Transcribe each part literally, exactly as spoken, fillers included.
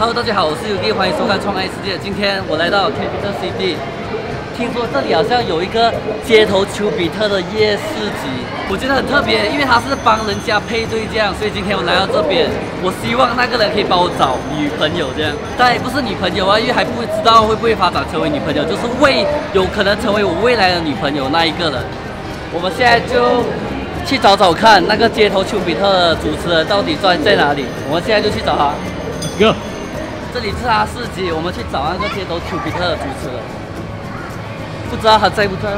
Hello， 大家好，我是 Yuki， 欢迎收看创爱世界。今天我来到 Capital C D， 听说这里好像有一个街头丘比特的夜市集，我觉得很特别，因为他是帮人家配对这样，所以今天我来到这边，我希望那个人可以帮我找女朋友这样。当然不是女朋友啊，因为还不知道会不会发展成为女朋友，就是未有可能成为我未来的女朋友那一个人。我们现在就去找找看那个街头丘比特的主持人到底在在哪里，我们现在就去找他。 Go。 这里是他市集，我们去找那个街头丘比特的主持人，不知道他在不在哦。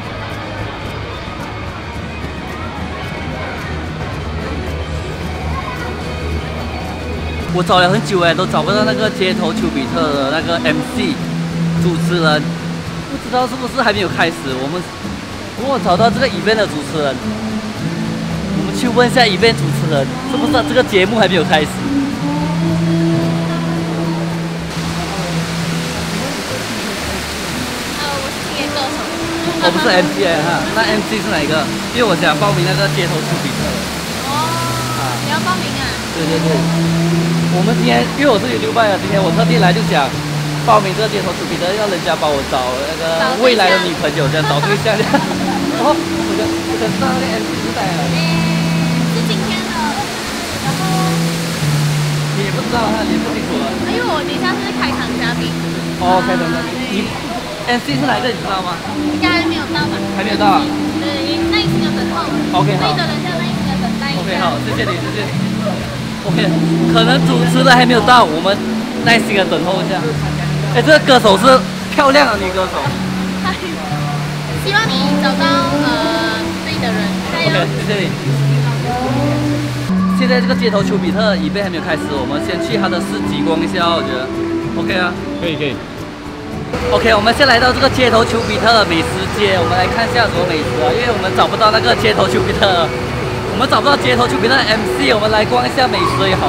我找了很久哎，都找不到那个街头丘比特的那个 M C 主持人，不知道是不是还没有开始。我们如果找到这个 event 的主持人，我们去问一下 event 主持人，是不是这个节目还没有开始？我不是 M C 哈，那 M C 是哪一个？因为我想报名那个街头丘比特。 哦，啊，你要报名啊？ 对对对，我们今天因为我是有六拜啊，今天我特地来就想报名这个街头丘比特，要人家帮我找那个未来的女朋友，这样找对象这样。哦，我就我想知道那个 M C 是谁啊？ 诶，是今天的，然后你也不知道哈，你不清楚了。 因为我等一下是开场嘉宾。 哦，开场嘉宾，你 M C 是哪一个？你知道吗？ 应该没有到吧？ 还没有到啊？ 对，耐心的等候。 OK， 好。 对的人要耐心的等待一下。 OK， 好，谢谢你，谢谢。OK， 可能主持人还没有到，我们耐心的等候一下。哎，这个歌手是漂亮的女歌手。 希望你找到呃对的人，加油。 OK， 谢谢你。现在这个街头丘比特椅背还没有开始，我们先去他的市集逛一下，我觉得 OK 啊。 可以可以。 OK， 我们先来到这个街头丘比特的美食街，我们来看一下什么美食啊，因为我们找不到那个街头丘比特，我们找不到街头丘比特的 M C， 我们来逛一下美食也好。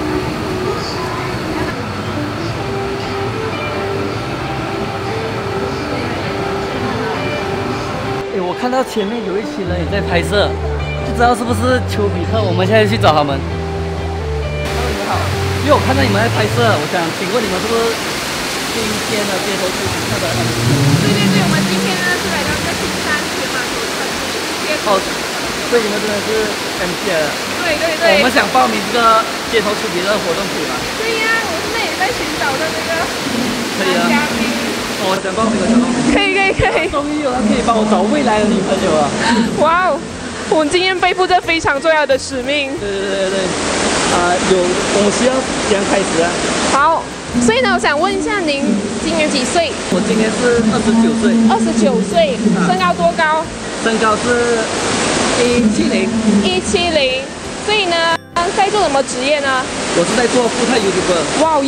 哎，我看到前面有一群人也在拍摄，不知道是不是丘比特，我们现在去找他们。Hello， 你们好，因为我看到你们在拍摄，我想请问你们是不是今天的街头丘比特的 M C？ 对对对，我们今天呢是来到这个新山全马头城街头。 哦，所以你们真的是 M C 了。 对对对。 我们想报名这个街头丘比特活动可以吗？ 对呀，我现在也在寻找的那个可以啊。 嘉宾。 哦，想报名我想报名。 可以可以可以。 终于有人可以帮我找未来的女朋友了。 哇哦，我们今天背负着非常重要的使命。 对对对对。啊、呃，有，我们需要怎样开始啊？ 好。所以呢，我想问一下您今年几岁？ 我今年是二十九岁。 二十九岁，身高多高？ 身高是一七零。 一七零。所以呢，在做什么职业呢？ 我是在做副太 YouTuber。 哇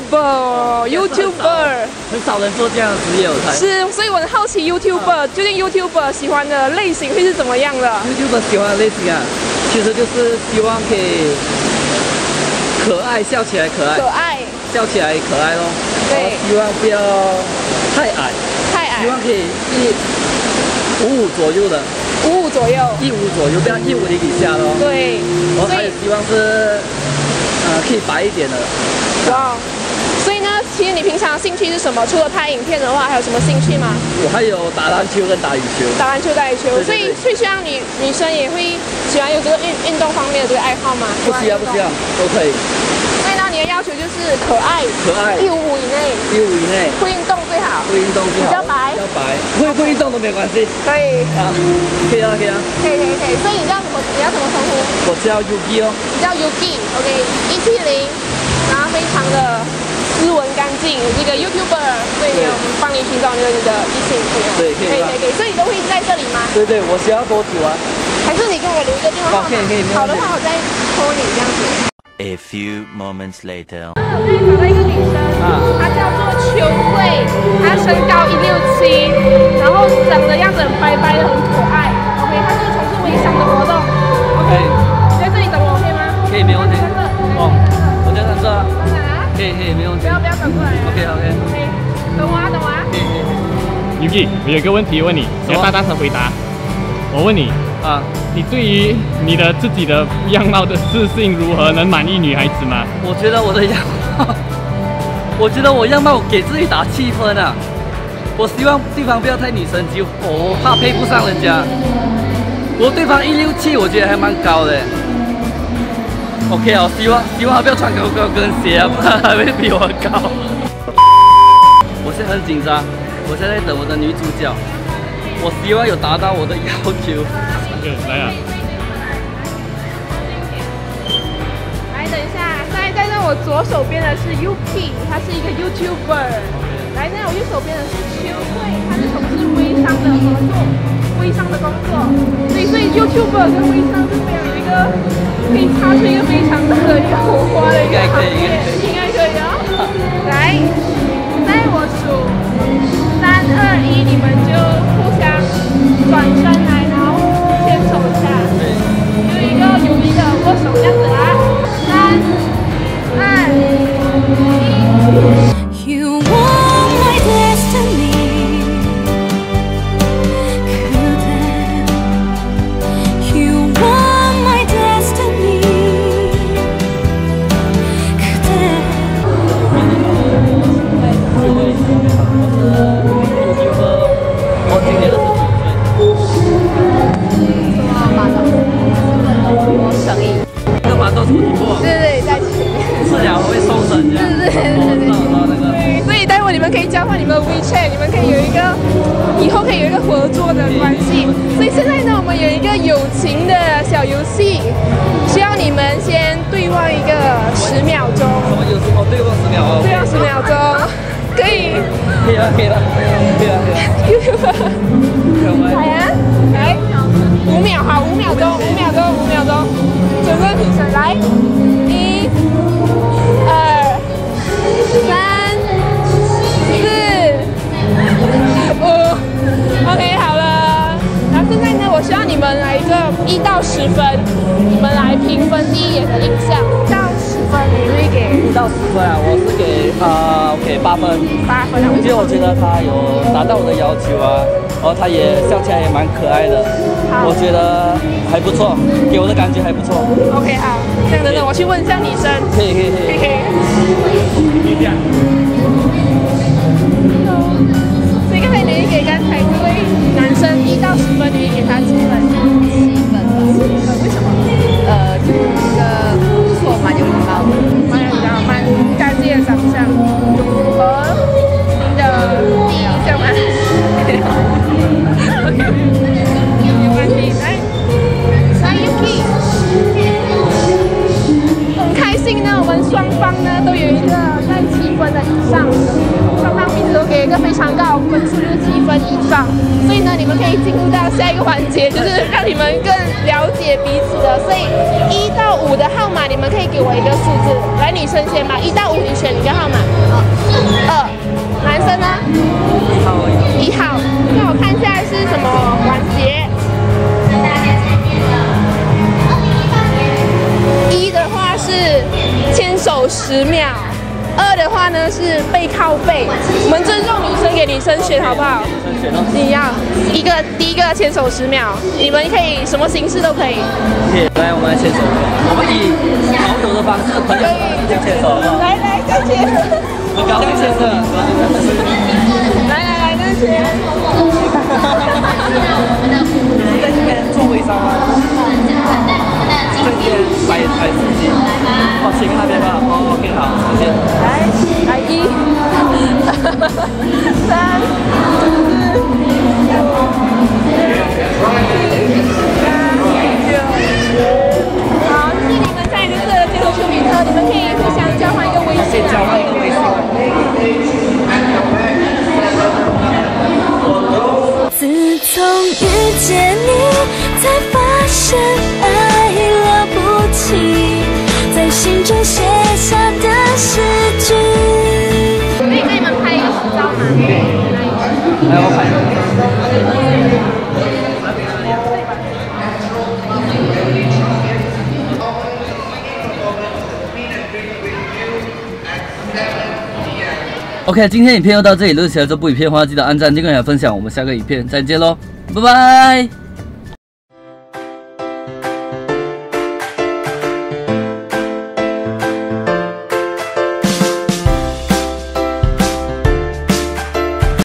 ，YouTuber，YouTuber， 很少人做这样的职业，我猜。 是，所以我很好奇 YouTuber， 究竟 YouTuber 喜欢的类型会是怎么样的 ？YouTuber 喜欢的类型啊，其实就是希望可以可爱，笑起来可爱。 可爱。 笑起来可爱咯， 对， 希望不要太矮， 太矮， 希望可以一五五左右的， 五五左右， 一五左右，不要一五零以下咯。 对， 然后还有希望是呃可以白一点的。 哇，所以呢，其实你平常兴趣是什么？除了拍影片的话，还有什么兴趣吗？ 我还有打篮球跟打羽球。 打篮球、打羽球，所以最希望女女生也会喜欢有这个运运动方面的这个爱好吗？ 不需要，不需要，都可以。 所以呢，你的要求就是可爱， 可爱， 一五五以内， 一五以内， 会运动最好， 会运动最好， 比较白， 比较白，会不运动都没关系。 可以啊，可以啊，可以啊。 可以可以可以。所以你叫什么？你要怎么称呼？ 我叫 Yuki 哦。 你叫 Yuki，OK， 一七零，然后非常的斯文干净，这个 YouTuber， 所以我们帮你寻找那个你的异性朋友。 对，可以可以可以。所以你都会在这里吗？ 对对，我需要多久啊？ 还是你跟我留一个电话号码？ 可以可以， 好的话，我再托你这样子。 A few moments later， 我这里找到一个女生，啊、她叫做秋慧，她身高一六七，然后长得样子很白白的，很可爱。OK， 她是从事微商的活动。OK， 在这里等我 OK 吗？ 可以，没问题。哦，我在这啊。可以可以，没问题。 不要不要转过来。 OK OK。 等我啊等我啊。 可以可以。 Yuki， 我有一个问题问你，你要大大声回答。我问你。啊，你对于你的自己的样貌的自信如何，能满意女孩子吗？ 我觉得我的样貌我觉得我样貌给自己打七分啊。我希望对方不要太女生肌，我怕配不上人家。我对方一六七，我觉得还蛮高的。OK 哦，希望希望他不要穿高高跟鞋啊，不然他会比我高。我现在很紧张，我现在在等我的女主角。我希望有达到我的要求。 OK， 来啊！ 来，等一下，现在在那我左手边的是 Yuki， 他是一个 YouTuber。来，那我右手边的是秋慧，他是从事微商的合作，微商的工作。所以，所以 YouTuber 跟微商是非常有一个可以擦出一个非常大的一个火花的一个行业，应该可以哦。来，在我数三二一，你们就互相转身来，然后牵手一下，有一个友谊的握手这样子啊。三二一。You are my destiny. You are my destiny. 我今年二十九岁。什么马豆？我生意。这马豆出题过？对对，在前面。是两会送审这样。对对对对对。所以待会你们可以交换你们的 WeChat， 你们可以有一个以后可以有一个合作的关系。所以现在呢，我们有一个友情的小游戏，需要你们先对望一个十秒钟。什么游戏？哦，对望十秒哦。对望十秒钟。可以，可以了，可以了，可以了，可以了。来啊，来，五秒，好，五秒钟，五秒钟，五秒钟，准备提神，来，一、二、三、四、五 ，OK， 好了。然后现在呢，我需要你们来一个一到十分，你们来评分第一眼的印象。到十分，你会给？一到十分啊，我是给啊，我给八分。八分啊？因为我觉得他有达到我的要求啊，然后他也笑起来也蛮可爱的，我觉得还不错，给我的感觉还不错。OK， 好，这样等等我去问一下女生。可以可以可以。可以。这样。所以刚才你会给刚才这位男生一到十分，你会给他几分？七分吧。七分？为什么？呃，就是一个不错，蛮有礼貌的，蛮有礼貌，蛮干净的长相，和您的第一印象吗？OK， 没关系，来，来 Yuki， 很开心呢，我们双方呢都有一个在七分的以上，双方彼此都给一个非常高分数，就是七分以上。所以呢，你们可以进入到下一个环节，就是让你们更了解彼此的。所以一到五的号码，你们可以给我一个数字。来，女生先吧，一到五你选一个号码。二，男生呢？一号。一号。那我看一下是什么环节。一的话是牵手十秒。二的话呢是背靠背，我们尊重女生，给女生选好不好？女生选哦。你要一个第一个牵手十秒，你们可以什么形式都可以。来，我们来牵手，我们以好友的方式，朋友的方式牵手，好不好？来来，再牵。很高兴牵手。来来来，再牵。在这边做微商吗？这边摆摆自己。哦，请那边吧。哦 ，OK， 好，谢谢。来，来一、三、四、五、六、七、八、九、十。好，谢谢你们在这个街头丘比特，你们可以互相交换一个微信啊。交换一个微信。自从遇见你，才发现爱了不起，在心中写下的诗句。可以给你们拍一个合照吗？来，我拍。OK， 今天影片就到这里。如果喜欢这部影片的话，记得按赞、订阅、分享。我们下个影片再见喽，拜拜。